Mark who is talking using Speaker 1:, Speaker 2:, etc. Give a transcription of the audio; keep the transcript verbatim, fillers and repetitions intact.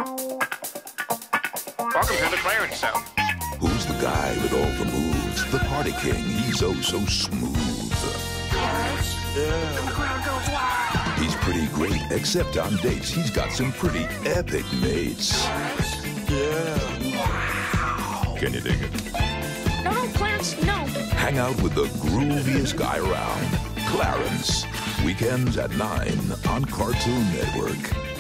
Speaker 1: Welcome to the Clarence Show.
Speaker 2: Who's the guy with all the moves? The party king. He's oh so smooth.
Speaker 1: Clarence?
Speaker 3: Yeah.
Speaker 1: And the crowd goes wild.
Speaker 2: He's pretty great, except on dates. He's got some pretty epic mates.
Speaker 3: Yeah.
Speaker 1: Wow.
Speaker 2: Can you dig it?
Speaker 4: No, no, Clarence, no.
Speaker 2: Hang out with the grooviest guy around, Clarence. Weekends at nine on Cartoon Network.